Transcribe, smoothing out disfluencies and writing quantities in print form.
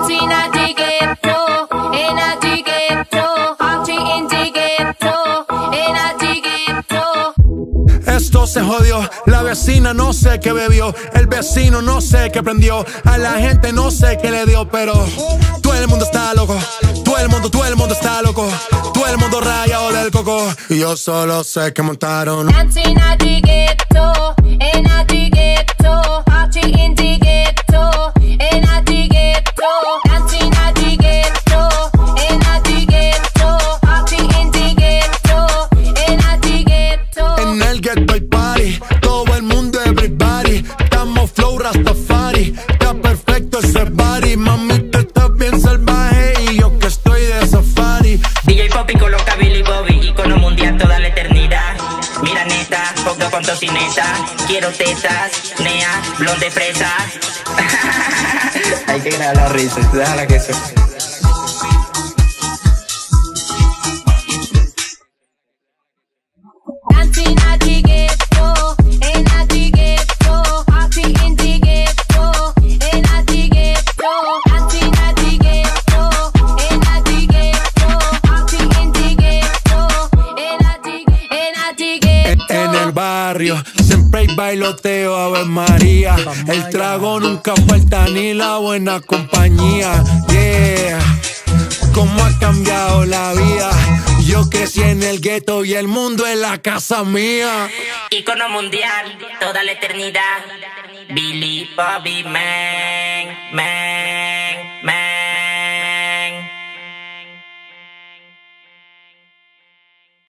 dancing at the ghetto, in a the ghetto, party in the ghetto, in a the ghetto. Esto se jodió, la vecina no sé qué bebió, el vecino no sé qué prendió, a la gente no sé qué le dio, pero todo el mundo está loco, todo el mundo está loco, todo el mundo rayado del coco, y yo solo sé que montaron. Dancing at the ghetto, in a the ghetto, party in the ghetto, in a the ghetto. Dancing at the ghetto, in a the ghetto, party in the ghetto, in a the ghetto. En el ghetto hay party, todo el mundo everybody, estamos flow Rastafari, está perfecto ese body, mami tú estás bien salvaje y yo que estoy de safari. DJ Poppy coloca Billy Bobby, icono mundial toda la eternidad. Mira neta, pongo con tocineta, quiero tetas, nea, blonde fresa. Hay que grabar la risa, déjala que eso. Dancing at the ghetto, in a the ghetto, party in the ghetto, in a the ghetto. Dancing at the ghetto, in a the ghetto, party in the ghetto, in a the ghetto. En el barrio siempre hay bailoteo, Ave María. El trago nunca falta ni la buena compañía. Yeah, cómo ha cambiado la vida. Yo crecí en el gueto y el mundo es la casa mía. Icono mundial, toda la eternidad. Billy Bobby, man, man.